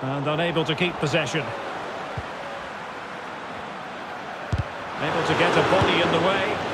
And unable to keep possession. Able to get a body in the way.